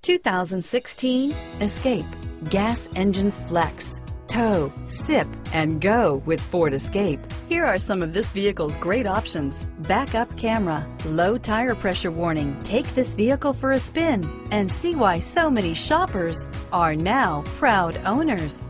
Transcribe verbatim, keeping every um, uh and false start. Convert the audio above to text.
two thousand sixteen Escape. Gas engines flex, tow, sip, and go with Ford Escape. Here are some of this vehicle's great options: backup camera, low tire pressure warning. Take this vehicle for a spin and see why so many shoppers are now proud owners.